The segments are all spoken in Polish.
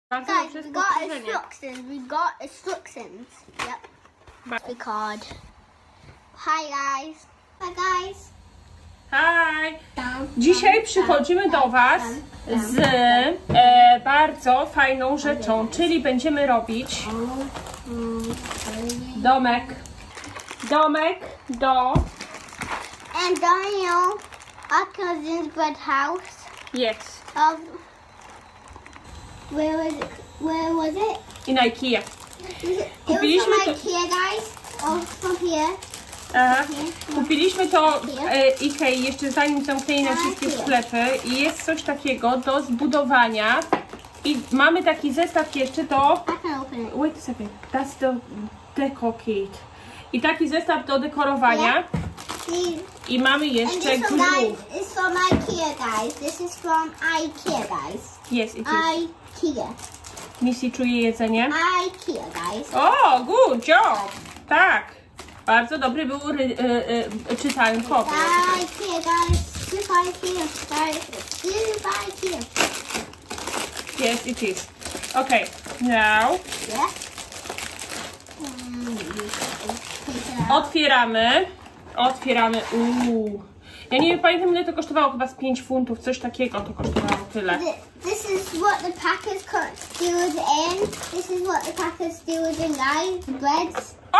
Guys, we got instructions. We got instructions. Yep. Record. Hi guys. Hi guys. Hi! Dzisiaj przychodzimy do Was z bardzo fajną rzeczą, czyli będziemy robić domek do And Daniel, our cousin's bread house. Yes. Where was it? In IKEA. It was from IKEA, guys. Oh, from here. Aha. Kupiliśmy to w Ikei jeszcze zanim zamknęli na wszystkie sklepy i jest coś takiego do zbudowania i mamy taki zestaw jeszcze do... Wait a second, that's the deco kit. I taki zestaw do dekorowania i mamy jeszcze glue. It's from IKEA, guys. This is from IKEA, guys. Yes, it is. IKEA. Missy czuje jedzenie. IKEA, guys. O, good job! Tak. Bardzo dobry był czytankowy. IKEA, guys. Super IKEA. Super IKEA. Yes, it is. Okay, now. Yeah. Otwieramy. Ja nie pamiętam, ile to kosztowało, chyba z 5 funtów, coś takiego to kosztowało tyle. This is what the packers stewed in. This is what the packers stewed in, guys. Breads. O!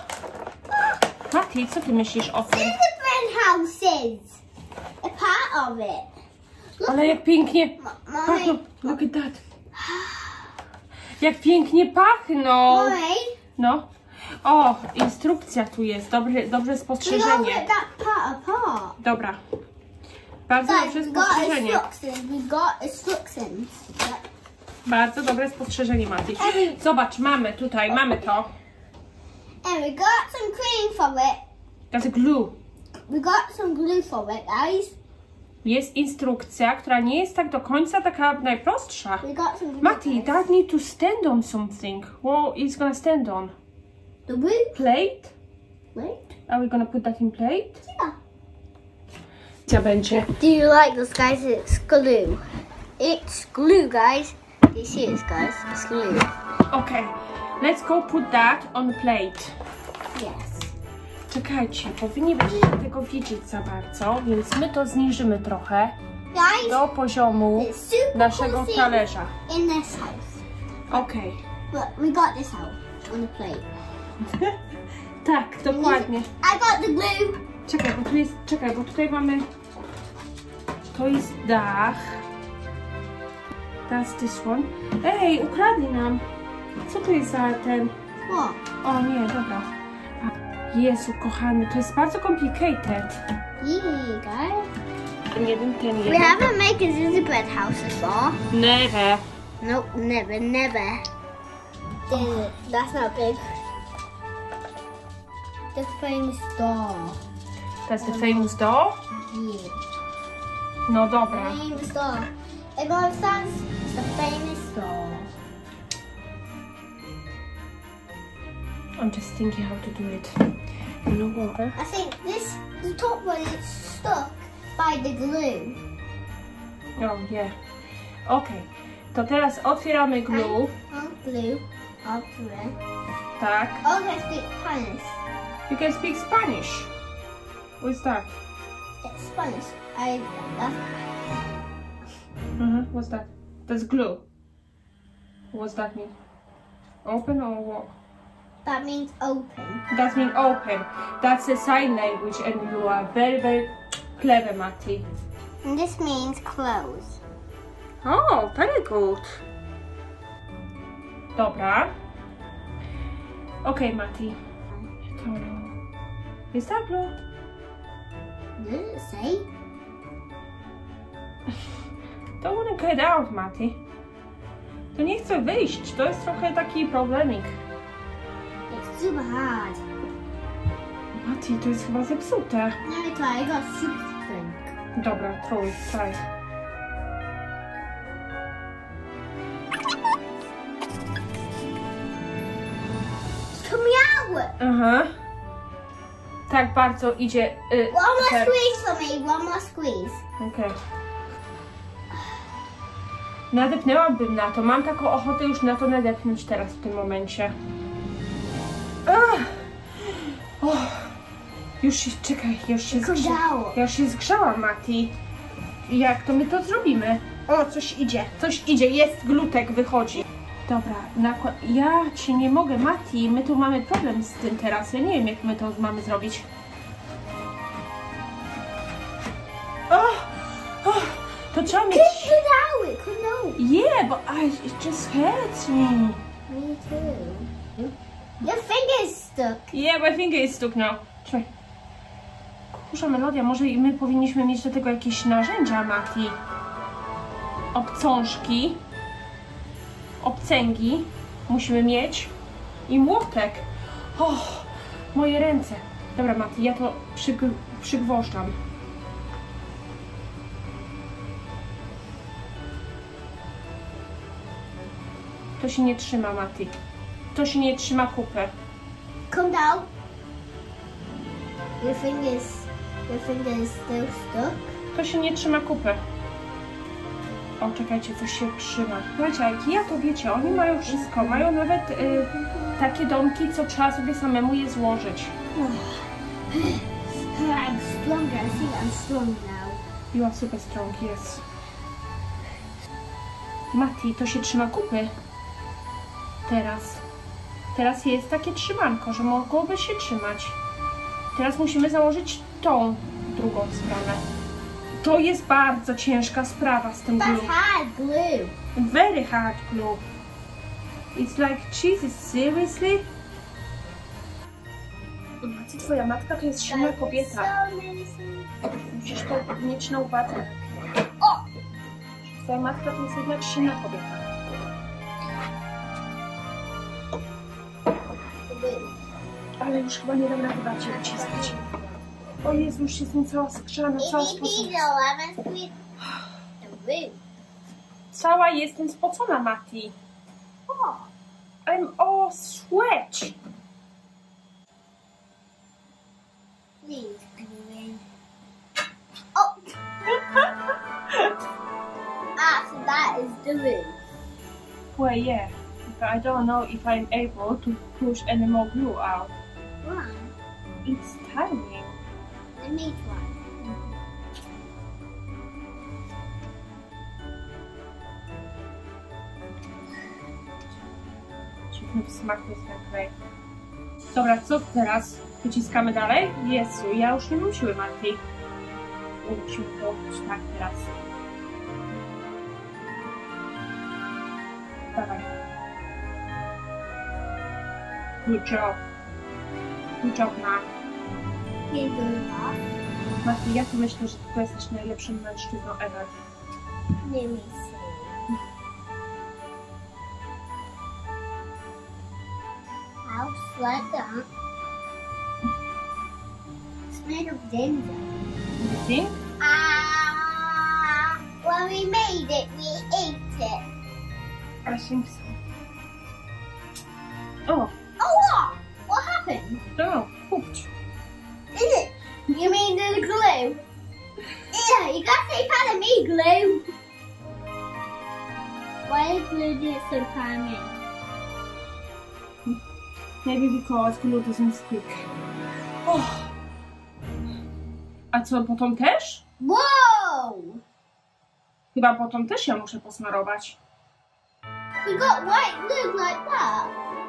Mati, co ty myślisz o tym? This is the bread houses. A part of it. Look. Ale jak pięknie pachną. Look at that. Jak pięknie pachną. Mommy. No. O, instrukcja tu jest. Dobre spostrzeżenie. Dobra. Bardzo dobre spostrzeżenie. We got instructions. Bardzo dobre spostrzeżenie, Mati. Zobacz, mamy to. And we got some cream for it. That's glue. We got some glue for it, guys. Jest instrukcja, która nie jest tak do końca taka najprostsza. We got some glue. Mati, that need to stand on something. What is gonna stand on? The wood. Plate? Wait. Are we gonna put that in plate? Yeah. Co będzie? Do you like this, guys? It's glue. It's glue, guys. This is, guys. It's glue. Okay, let's go put that on plate. Yes. Czekajcie, bo wy nie będziecie tego widzieć za bardzo, więc my to zniżymy trochę Guys, do poziomu naszego talerza. In this house. Okay. But we got this out on the plate. Tak, dokładnie. I got the glue. Czekaj, bo tutaj mamy... To jest dach. That's this one. Ej, ukradli nam. Co to jest za ten... What? O nie, dobra. Jezu, kochany, to jest bardzo complicated. Yeah, guys. Ten jeden. We haven't made a gingerbread house before. Never. Nope, never. That's not big. The famous door. That's the famous door? Yeah. No dobra. Famous door. It understands the famous door. I'm just thinking how to do it. You know what? I think the top one is stuck by the glue. Oh, yeah. Okay. To teraz otwieramy glue. Glue. Open. Tak. Oh, I speak Spanish. You can speak Spanish. What's that? It's Spanish. What's that? That's glue. What's that mean? Open or what? That means open. That means open. That's a sign language and you are very, very clever, Mati. And this means close. Oh, very good. Dobra. Okay, Mati. Is that glue? Does it say? Don't want to get out, Mati. To nie chce wyjść. To jest trochę taki problemik. It's super hard. Mati, to jest chyba zepsute. No, try. I got something. Dobra, try. It's coming out. Aha. Tak bardzo idzie. One more squeeze for me. One more squeeze. Okay. Nadepnęłabym na to. Mam taką ochotę już na to nadepnąć teraz w tym momencie. Już się, czekaj, ja już się zgrzałam, Mati. Jak to my to zrobimy? O, coś idzie, jest glutek, wychodzi. Dobra, ja ci nie mogę, Mati, my tu mamy problem z tym teraz, ja nie wiem, jak my to mamy zrobić. To trzeba mieć... Yeah, but it just hurts me. Me too. Your finger is stuck. Yeah, my finger is stuck now. Czekaj. Kurza Melodia, może i my powinniśmy mieć do tego jakieś narzędzia, Mati. Obcążki. Obcęgi. Musimy mieć. I młotek. Moje ręce. Dobra, Mati, ja to przygwożdżam. To się nie trzyma, Mati. To się nie trzyma kupy. Come down. Your finger is still stuck. To się nie trzyma kupy. O, czekajcie, coś się trzyma. Słuchajcie, jak ja to wiecie, oni mają wszystko. Mają nawet takie domki, co trzeba sobie samemu je złożyć. I'm stronger. I think I'm strong now. You are super strong, yes. Mati, to się trzyma kupy. Teraz jest takie trzymanko, że mogłoby się trzymać. Teraz musimy założyć tą drugą stronę. To jest bardzo ciężka sprawa z tym glue. That's hard glue. Very hard glue. It's like, Jesus, seriously? Macie, twoja matka to jest silna kobieta. Musisz to mieć na uwadze. Twoja matka to jest jednak silna kobieta. Ale już chyba nie dam rady bardziej naciskać. O Jezu, już jestem cała skrzana, cała spocona. Cała jestem spocona, Mati. I'm all sweat. Please, glue in. Oh! After that is the roof. Well, yeah. But I don't know if I'm able to push any more glue out. Why? It's tiny. Let me try. Dziwny smak jest na klej. Dobra, co teraz? Wyciskamy dalej? Jezu, ja już nie mam siły, Mati. Musimy położyć tak teraz. Dawaj. Good job. Good job, ma. Nie była. Mati, ja tu myślę, że ty jesteś najlepszym mężczyzną ever. Let me see. House like that. It's made of ginger. You think? When we made it, we ate it. I think so. Oh. Oh, what? What happened? Oh, pooped. Is it? You mean the glue? Yeah, you gotta say part of me glue. Why is glue doing so tiny? Maybe because glue doesn't stick. Oh. A co, potem też? Whoa! Chyba potem też ja muszę posmarować. We got white glue like that.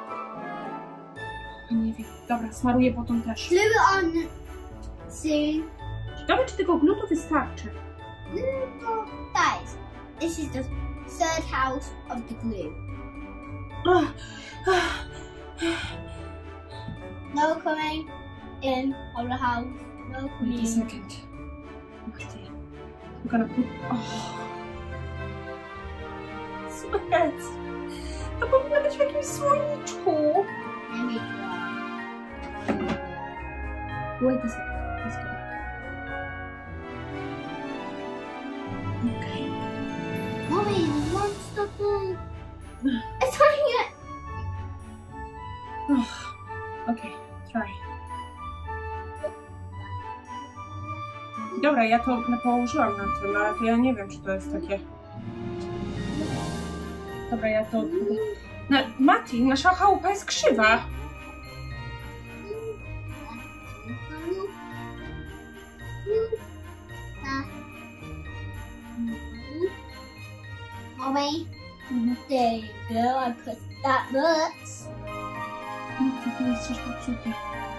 Nie wiem. Dobra, smaruję potem też. Glue it on soon. Ciekawe, czy tego glue to wystarczy. Guys, this is the third house of the glue. No coming in of the house. No coming Wait a in. second. Mati. I'm gonna put... Oh. Sweat. To powinno być w jakimś słoiczku. Let me try. Wait a second. Let's go back. Okay. Mommy, there's one stuck there. It's trying it. Okay, try. Dobra, ja to położyłam na tym, ale to ja nie wiem, czy to jest takie... Dobra, ja to... Mati, nasza chałupa jest krzywa. Mommy, there you go. I put that books. Mati, tu jest coś popsute.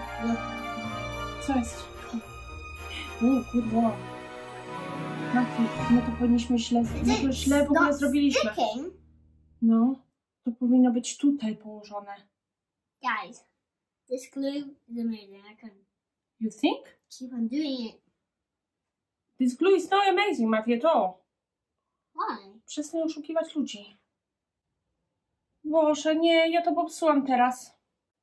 Co jest? Kurwa. Mati, my to powinniśmy źle w ogóle zrobiliśmy. No, to powinno być tutaj położone. Guys, this glue is amazing. I can You think? keep on doing it. This glue is not amazing, Mati, at all. Why? Przestań oszukiwać ludzi. Boże, nie, ja to popsułam teraz.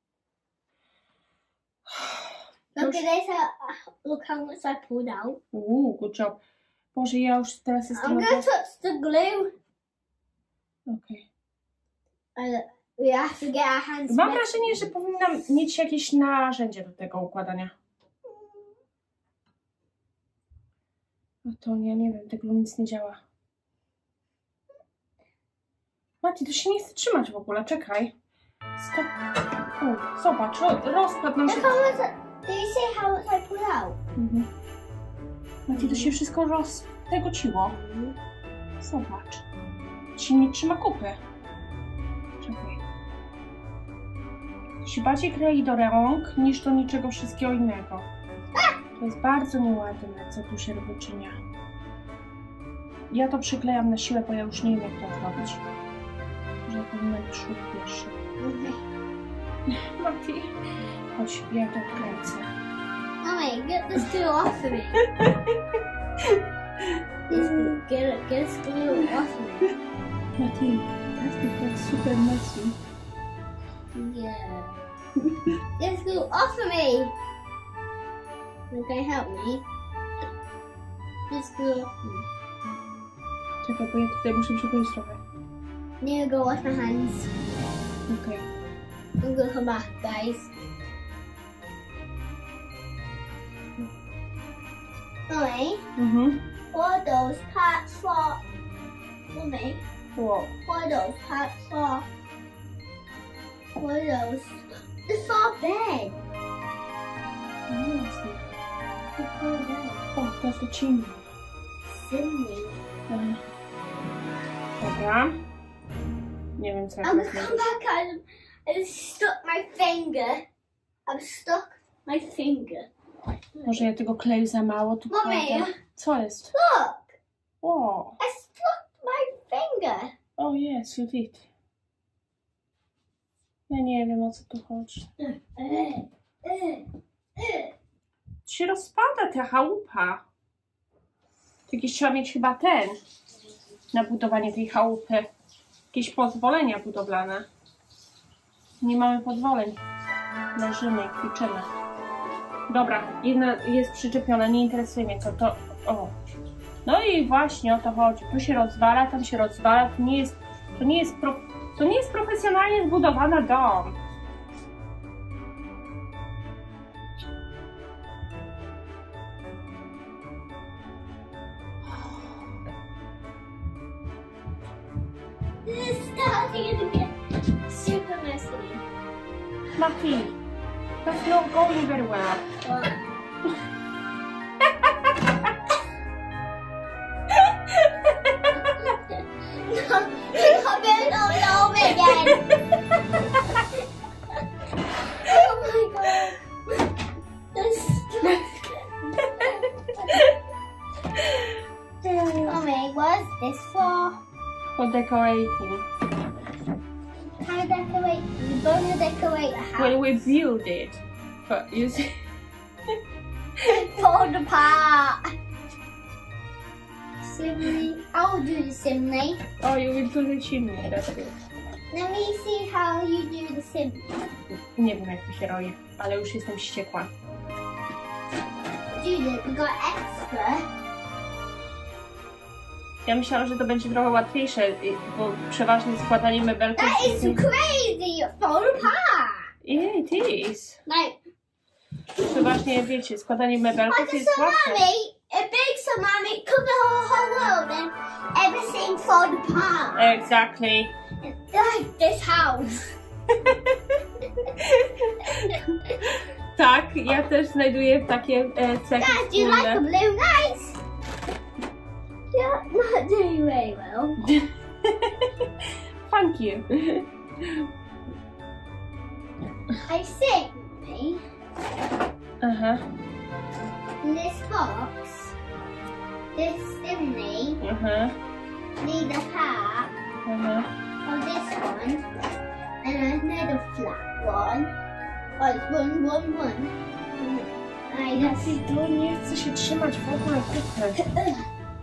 Look at this. Look how much I pulled out. Good job. Boże, ja już teraz jestem... I'm going to touch the glue. Okej. We have to get our hands Mam wet. wrażenie, że powinnam mieć jakieś narzędzie do tego układania. No to nie wiem, tego nic nie działa. Mati, to się nie chce trzymać w ogóle, czekaj. Stop. Zobacz, rozkład nam się... Look how much. Did you see how much I pulled out? Mati, to się wszystko roztegociło. Zobacz. Się nie trzyma kupy. Czekaj. To się bardziej klei do rąk, niż do niczego wszystkiego innego. To jest bardzo nieładne, co tu się wyczynia. Ja to przyklejam na siłę, bo ja już nie wiem, jak to zrobić. Może powinna być szut pierwszy. Mati, chodź, ja to odkręcę. Mommy, get this glue off of me. Get this glue off of me. Mati, that's because super messy. Yeah. Get this glue off of me. Okay, help me. This glue off of me. Czekaj, bo ja tutaj muszę przykleić trochę. Need to go wash my hands. Okej. I'm gonna come back, guys. Mommy, what are those parts for? Mommy, Wow. what are those parts for? What are those? It's for bed. It's for bed. O, to jest chimney. Chimney. Dobra. Nie wiem, co ja I'm teraz gonna zrobię. come back and I stuck my finger. I've stuck my finger. Może ja tego kleju za mało tu Mommy. kładę. Co jest? Look, O, I stuck my finger. oh yes, you did. Ja nie wiem, o co tu chodzi. Się rozpada ta chałupa. Jakieś trzeba mieć chyba na budowanie tej chałupy. Jakieś pozwolenia budowlane. Nie mamy pozwoleń. Leżymy i kwiczymy. Dobra, jedna jest przyczepiona, nie interesuje mnie co to. O. No i właśnie o to chodzi. Tu się rozwala, tam się rozwala. To nie jest profesjonalnie zbudowana dom. This is starting to get super messy. Mati, that's not going very well. I'm going all over again. Oh my god. Mommy, what's this for? For decorating. How to decorate? We're going to decorate a house. When we build it. But you see. Fall apart. Chimney. I'll do the chimney. Oh, you will do the chimney, that's good. Let me see how you do the chimney. Nie wiem, jak to się robi, ale już jestem wściekła. Judith, we got extra. Ja myślałam, że to będzie trochę łatwiejsze, bo przeważnie składanie mebelków... That is crazy. Fall apart. Yeah, it is. Like, Przeważnie, wiecie, składanie mebelków what jest does łatwe. Mommy? It makes a mommy cook the whole world and everything fall apart. Exactly. Like this house. Tak, ja też znajduję takie cechy Dad, do you like the wspólne. blue lights? You're not doing very well. Thank you. I think, Mommy, Aha, in this box, this chimney aha, need a part aha. of this one and another flat one. Oh, it's one. I just To nie chce się trzymać w ogóle kupy.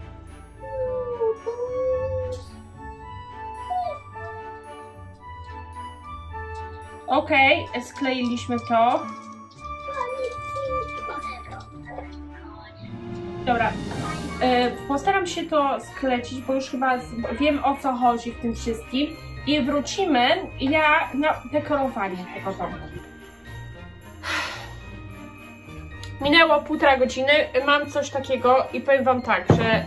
Okej, skleiliśmy to. Dobra, postaram się to sklecić, bo już chyba wiem, o co chodzi w tym wszystkim. I wrócimy na dekorowanie tego domku. Minęło 1,5 godziny, mam coś takiego i powiem wam tak, że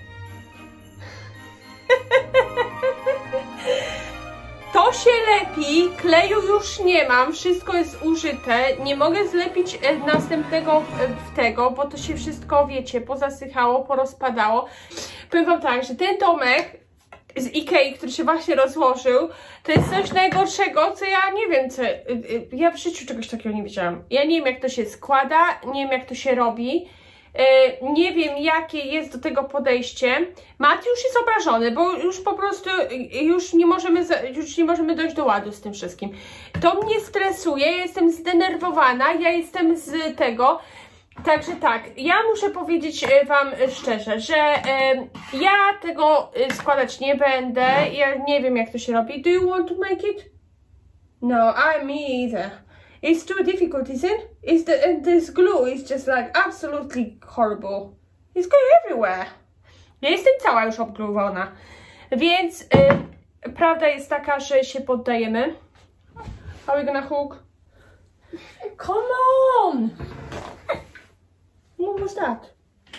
to się lepi, kleju już nie mam, wszystko jest użyte, nie mogę zlepić następnego w tego, bo to się wszystko, wiecie, pozasychało, porozpadało. Powiem wam tak, że ten domek z Ikei, który się właśnie rozłożył, to jest coś najgorszego, co ja nie wiem, ja w życiu czegoś takiego nie widziałam. Ja nie wiem, jak to się składa, nie wiem, jak to się robi, nie wiem, jakie jest do tego podejście. Mati już jest obrażony, bo już po prostu już nie możemy dojść do ładu z tym wszystkim. To mnie stresuje, ja jestem zdenerwowana, ja jestem z tego. Także tak, ja muszę powiedzieć wam szczerze, że ja tego składać nie będę, ja nie wiem, jak to się robi. Do you want to make it? No, me either. It's too difficult, isn't it? This glue is just like absolutely horrible. It's going everywhere. Ja jestem cała już obgluwana. Więc prawda jest taka, że się poddajemy. Are we gonna hook? Come on! What was that?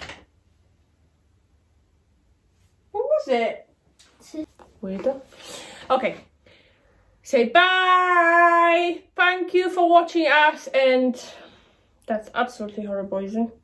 What was it? Weirdo. Okay. Say bye. Thank you for watching us, and that's absolutely horrible, isn't it?